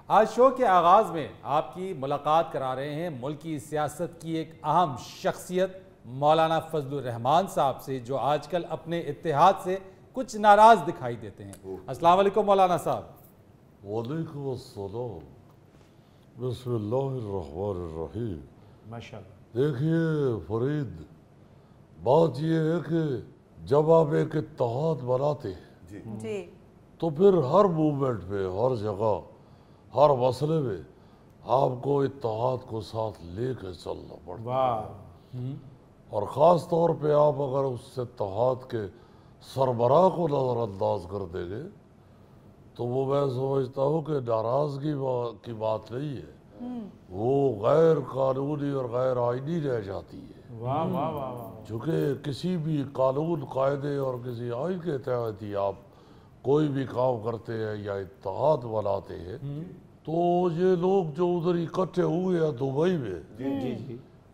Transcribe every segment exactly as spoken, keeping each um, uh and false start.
آج شو کے آغاز میں آپ کی ملاقات کرا رہے ہیں ملکی سیاست کی ایک اہم شخصیت مولانا فضل الرحمان صاحب سے، جو آج کل اپنے اتحاد سے کچھ ناراض دکھائی دیتے ہیں۔ السلام علیکم مولانا صاحب۔ وعلیکم السلام۔ بسم اللہ الرحمن الرحیم۔ ماشاءاللہ۔ دیکھیے فرید، بات یہ ہے کہ جب آپ ایک اتحاد بناتے ہیں جی تو پھر ہر موومنٹ پہ، ہر جگہ، ہر مسئلے میں آپ کو اتحاد کو ساتھ لے کے چلنا پڑتا ہے، واہ، اور خاص طور پہ آپ اگر اس اتحاد کے سربراہ کو نظر انداز کر دیں گے تو وہ میں سمجھتا ہوں کہ ناراضگی کی بات نہیں ہے، وہ غیر قانونی اور غیر آئینی رہ جاتی ہے۔ واہ واہ واہ واہ۔ چونکہ کسی بھی قانون، قاعدے اور کسی آئین کے تحت ہی آپ کوئی بھی کام کرتے ہیں یا اتحاد بناتے ہیں، تو یہ لوگ جو ادھر اکٹھے ہوئے ہیں دبئی میں، جی جی،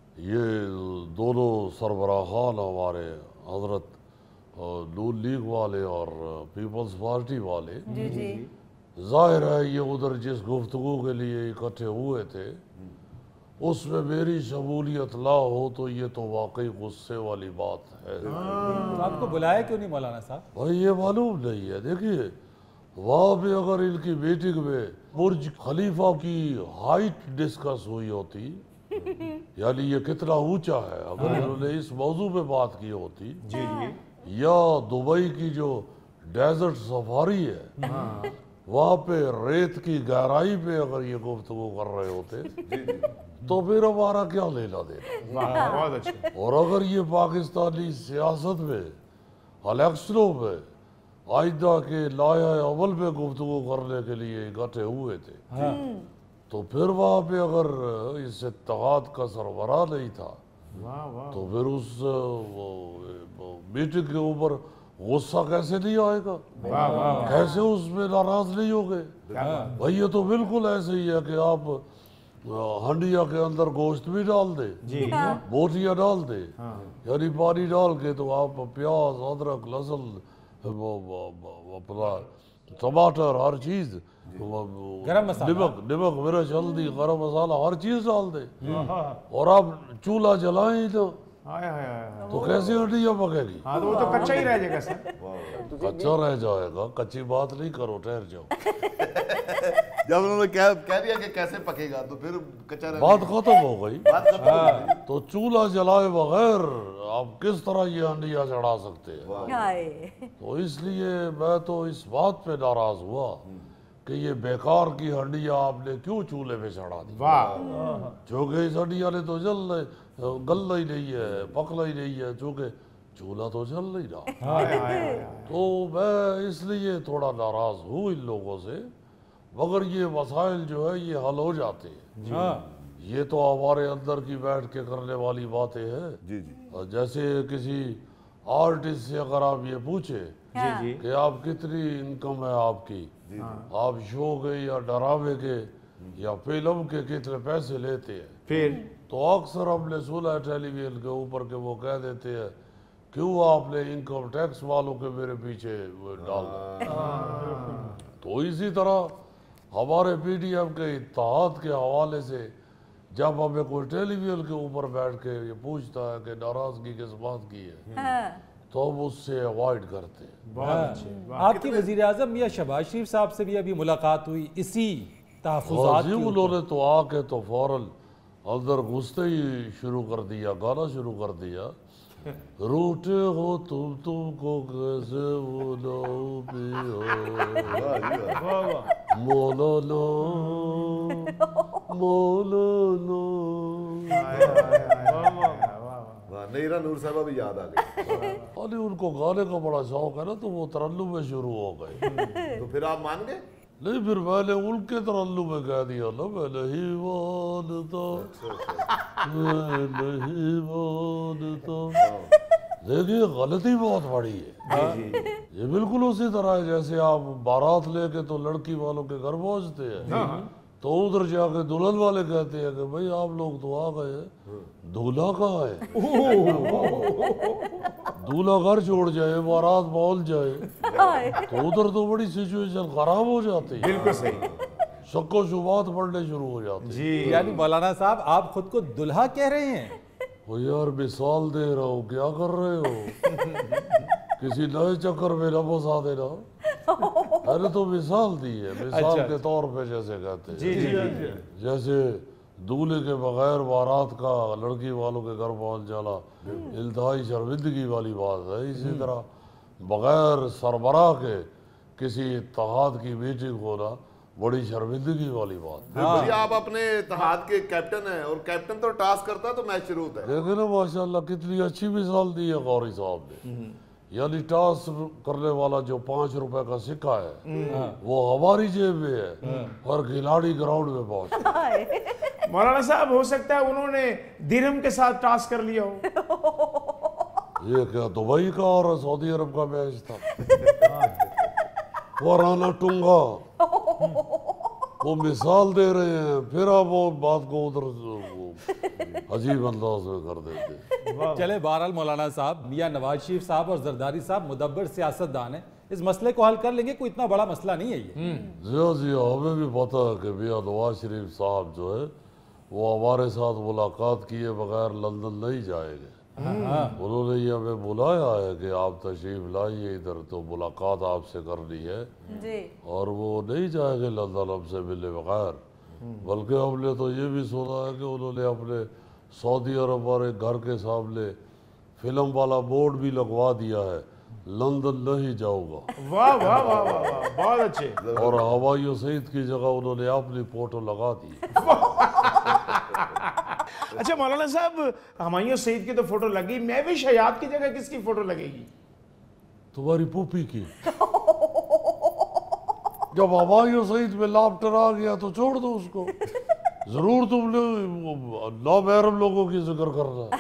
یہ دونوں سربراہان ہمارے حضرت نون لیگ والے اور پیپلز پارٹی والے، جی جی ظاہر ہے یہ ادھر جس گفتگو کے لیے اکٹھے ہوئے تھے اس میں میری شمولیت نہ ہو تو یہ تو واقعی غصے والی بات ہے۔ تو آپ کو بلایا کیوں نہیں مولانا صاحب؟ بھائی یہ معلوم نہیں ہے۔ دیکھیے وہاں پہ اگر ان کی میٹنگ میں برج خلیفہ کی ہائٹ ڈسکس ہوئی ہوتی، یعنی یہ کتنا اونچا ہے، اگر انہوں نے اس موضوع پہ بات کی ہوتی، جی جی، یا دبئی کی جو ڈیزرٹ سفاری ہے وہاں پہ ریت کی گہرائی پہ اگر یہ گفتگو کر رہے ہوتے تو پھر ہمارا کیا لینا دینا۔ واہ، بہت اچھا۔ اور اگر یہ پاکستانی سیاست میں الیکشنوں میں آئندہ کے لائحہ عمل میں گفتگو کرنے کے لیے اکٹھے ہوئے تھے تو پھر وہاں پہ اگر اس اتحاد کا سربراہ نہیں تھا واہ واہ، تو پھر اس میٹنگ کے اوپر غصہ کیسے نہیں آئے گا، واہ واہ، کیسے اس میں ناراض نہیں ہو گئے؟ بھائی یہ تو بالکل ایسے ہی ہے کہ آپ ہنڈیا کے اندر گوشت بھی ڈال دے، جی بوٹیاں ڈال دے، یعنی پانی ڈال کے تو آپ پیاز، ادرک، لہسن، اپنا ٹماٹر، ہر چیز، گرم مسالہ، نمک نمک مرچ، ہلدی، گرم مسالہ، ہر چیز ڈال دے، اور آپ چولہا جلائیں تو ہائے ہائے ہائے، تو کیسے ہنڈیا پکے گی؟ ہاں تو وہ تو کچا ہی رہ جائے گا سر۔ کچا رہ جائے گا، کچی بات نہیں کرو، ٹھہر جاؤ۔ جب انہوں نے کہہ دیا کہ کیسے پکے گا تو پھر کچا رہ بات ختم ہو گئی۔ بات ختم ہو گئی۔ تو چولہا جلائے بغیر آپ کس طرح یہ ہنڈیا چڑھا سکتے ہیں؟ ہائے، تو اس لیے میں تو اس بات پہ ناراض ہوا کہ یہ بیکار کی ہنڈیا آپ نے کیوں چولہے پہ چڑھا دی، واہ، چونکہ اس ہنڈیا نے تو جل گلنا ہی نہیں ہے، پکنا ہی نہیں ہے، چونکہ چولہا تو جل نہیں رہا۔ ہائے ہائے ہائے، تو میں اس لیے تھوڑا ناراض ہوں ان لوگوں سے، مگر یہ مسائل جو ہے یہ حل ہو جاتے ہیں۔ ہاں، یہ تو ہمارے اندر کی بیٹھ کے کرنے والی باتیں ہیں۔ جی جی، جیسے کسی آرٹسٹ سے اگر آپ یہ پوچھیں جی جی، کہ آپ کتنی انکم ہے آپ کی، آپ شو کے یا ڈرامے کے یا فلم کے کتنے پیسے لیتے ہیں، پھر تو اکثر ہم نے سنا ہے ٹیلی ویژن کے اوپر کہ وہ کہہ دیتے ہیں کیوں آپ نے انکم ٹیکس والوں کے میرے پیچھے ڈالا۔ تو اسی طرح ہمارے پی ڈی ایم کے اتحاد کے حوالے سے جب ہمیں کوئی ٹیلی ویژن کے اوپر بیٹھ کے یہ پوچھتا ہے کہ ناراضگی کس بات کی ہے تو ہم اس سے اوائڈ کرتے ہیں۔ بہت اچھے، آپ کی وزیر اعظم میاں شہباز شریف صاحب سے بھی ابھی ملاقات ہوئی اسی تحفظات جی کی، انہوں نے تو آ کے تو فوراً اندر گھستے ہی شروع کر دیا، گانا شروع کر دیا، روٹے ہو تم تم کو کیسے بھولو پیو مولانا مولانا۔ واہ، نیرا نور صاحبہ بھی یاد آ گئی۔ ارے ان کو گانے کا بڑا شوق ہے نا تو وہ ترنم میں شروع ہو گئے۔ تو پھر آپ مان گئے؟ نہیں پھر میں نے ان کے ترنم میں کہہ دیا نا میں نہیں مانتا، میں نہیں مانتا۔ دیکھیے غلطی بہت بڑی ہے، یہ بالکل اسی طرح ہے جیسے آپ بارات لے کے تو لڑکی والوں کے گھر پہنچتے ہیں تو ادھر جا کے دلہن والے کہتے ہیں کہ بھئی آپ لوگ تو آ گئے ہیں، دولہا کہاں ہے؟ دولہا گھر چھوڑ جائے، بارات پہنچ جائے تو ادھر تو بڑی سچویشن خراب ہو جاتی ہے۔ بالکل صحیح، شک و شبہات پڑھنے شروع ہو جاتے ہیں. جی یعنی مولانا صاحب آپ خود کو دلہا کہہ رہے ہیں؟ وہ یار مثال دے رہا ہوں, کیا کر رہے ہو؟ کسی نئے چکر میں نہ پھنسا دینا. میں نے تو مثال دی ہے, مثال کے طور پہ جیسے کہتے ہیں. جی جی جی جیسے دولہے کے بغیر بارات کا لڑکی والوں کے گھر پہنچ جانا انتہائی شرمندگی والی بات ہے, اسی طرح بغیر سربراہ کے کسی اتحاد کی میٹنگ ہونا بڑی شرمندگی والی بات ہے. جی آپ اپنے اتحاد کے کیپٹن ہیں اور کیپٹن تو ٹاسک کرتا ہے تو میچ شروع ہوتا ہے. دیکھیں نا ماشاءاللہ کتنی اچھی مثال دی ہے قاری صاحب نے. یعنی ٹاس کرنے والا جو پانچ روپے کا سکہ ہے وہ ہماری جیب میں ہے اور کھلاڑی گراؤنڈ میں پہنچ. مولانا صاحب ہو سکتا ہے انہوں نے درہم کے ساتھ ٹاس کر لیا ہو. یہ کیا دبئی کا اور سعودی عرب کا میچ تھا. ورانا ٹونگا وہ مثال دے رہے ہیں, پھر آپ وہ بات کو ادھر عجیب انداز میں کر دیتے. چلے بہرحال مولانا صاحب, میاں نواز شریف صاحب اور زرداری صاحب مدبر سیاست دان ہیں, اس مسئلے کو حل کر لیں گے, کوئی اتنا بڑا مسئلہ نہیں ہے یہ. جی جی ہمیں بھی پتہ ہے کہ میاں نواز شریف صاحب جو ہے وہ ہمارے ساتھ ملاقات کیے بغیر لندن نہیں جائیں گے. انہوں نے یہ ہمیں بلایا ہے کہ آپ تشریف لائیے ادھر تو ملاقات آپ سے کرنی ہے, اور وہ نہیں جائیں گے لندن ہم سے ملے بغیر. بلکہ ہم نے تو یہ بھی سنا ہے کہ انہوں نے اپنے سعودی عرب والے گھر کے سامنے فلم والا بورڈ بھی لگوا دیا ہے, لندن نہیں جاؤں گا. واہ واہ واہ واہ واہ, بہت اچھے. اور ہمایوں سعید کی جگہ انہوں نے اپنی فوٹو لگا دی. اچھا مولانا صاحب ہمایوں سعید کی تو فوٹو لگی, مہوش حیات کی جگہ کس کی فوٹو لگے گی؟ تمہاری پوپی کی. جب ہمایوں سعید میں لافٹر آ گیا تو چھوڑ دو اس کو. ضرور تم نے نامحرم لوگوں کی ذکر کرنا,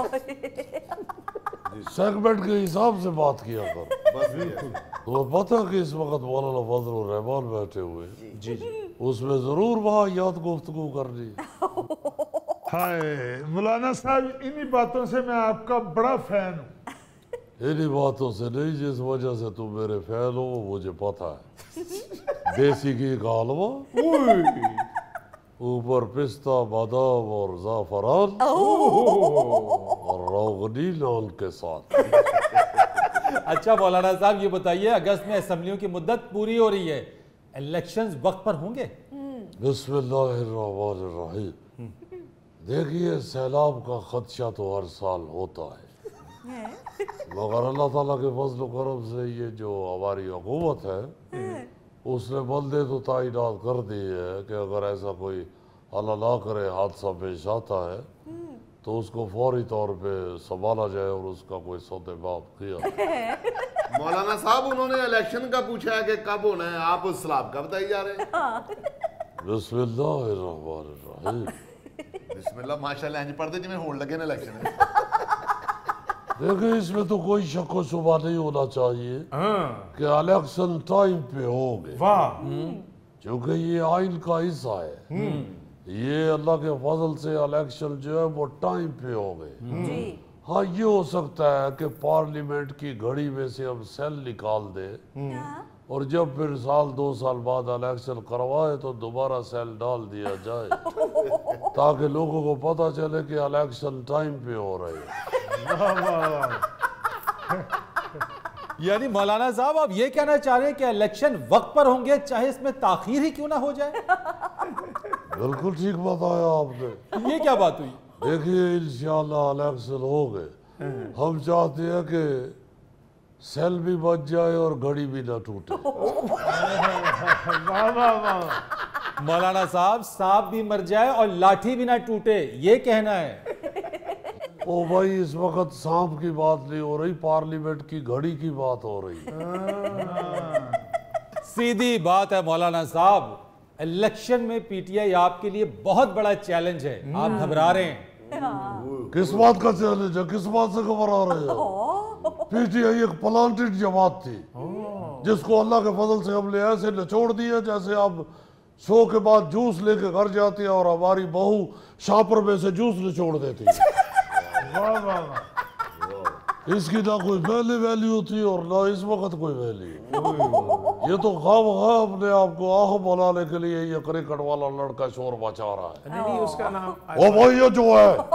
سیگمنٹ کے حساب سے بات کیا کر. تمہیں پتہ کہ اس وقت مولانا فضل الرحمان بیٹھے ہوئے, جی جی اس میں ضرور وہاں یاد گفتگو کرنی. ہائے مولانا صاحب انہی باتوں سے میں آپ کا بڑا فین ہوں. انہی باتوں سے نہیں, جس وجہ سے تم میرے فین ہو وہ مجھے پتہ ہے. دیسی گھی کا حلوہ, اوپر پستہ بادام اور زعفران اور روغنی نان کے ساتھ. اچھا مولانا صاحب یہ بتائیے, اگست میں اسمبلیوں کی مدت پوری ہو رہی ہے, الیکشنز وقت پر ہوں گے؟ بسم اللہ الرحمن الرحیم. دیکھیے سیلاب کا خدشہ تو ہر سال ہوتا ہے, مگر اللہ تعالیٰ کے فضل و کرم سے یہ جو ہماری حکومت ہے اس نے بندے تو تعینات کر دی ہے کہ اگر ایسا کوئی اللہ نہ کرے حادثہ پیش آتا ہے تو اس کو فوری طور پہ سنبھالا جائے اور اس کا کوئی سودباب کیا. مولانا صاحب انہوں نے الیکشن کا پوچھا ہے کہ کب ہونا ہے, آپ سلاب کا بتائی جا رہے ہیں. بسم اللہ الرحمن الرحیم. بسم اللہ ماشاءاللہ انج پڑھ دے جی میں ہون لگے نا الیکشن. دیکھیں اس میں تو کوئی شک و شبہ نہیں ہونا چاہیے کہ الیکشن ٹائم پہ ہوں گے, واہ, کیونکہ یہ آئین کا حصہ ہے. یہ اللہ کے فضل سے الیکشن جو ہے وہ ٹائم پہ ہوں گے. ہاں یہ ہو سکتا ہے کہ پارلیمنٹ کی گھڑی میں سے ہم سیل نکال دیں اور جب پھر سال دو سال بعد الیکشن کروائے تو دوبارہ سیل ڈال دیا جائے تاکہ لوگوں کو پتہ چلے کہ الیکشن ٹائم پہ ہو رہے ہیں. یعنی مولانا صاحب آپ یہ کہنا چاہ رہے ہیں کہ الیکشن وقت پر ہوں گے چاہے اس میں تاخیر ہی کیوں نہ ہو جائے؟ بالکل ٹھیک بتایا آپ نے. یہ کیا بات ہوئی؟ دیکھیے انشاءاللہ الیکشن ہو گئے, ہم چاہتے ہیں کہ سیل بھی بچ جائے اور گھڑی بھی نہ ٹوٹے. مولانا صاحب سانپ بھی مر جائے اور لاٹھی بھی نہ ٹوٹے, یہ کہنا ہے؟ او بھائی اس وقت سانپ کی بات نہیں ہو رہی, پارلیمنٹ کی گھڑی کی بات ہو رہی ہے. سیدھی بات ہے مولانا صاحب, الیکشن میں پی ٹی آئی آپ کے لیے بہت بڑا چیلنج ہے, آپ گھبرا رہے ہیں. کس بات کا چیلنج ہے, کس بات سے گھبرا رہے ہیں؟ پی ٹی آئی ایک پلانٹڈ جماعت تھی جس کو اللہ کے فضل سے ہم نے ایسے نچوڑ دیا جیسے آپ شو کے بعد جوس لے کے گھر جاتے ہیں اور ہماری بہو شاپر میں سے جوس نچوڑ دیتی ہے. اس کی نہ کوئی پہلے ویلیو تھی اور نہ اس وقت کوئی ویلیو. یہ تو غم غم نے آپ کو آہ بنانے کے لیے یہ کرکٹ والا لڑکا شور مچا رہا ہے نہیں نہیں اس کا نام وہ بھائی یہ جو ہے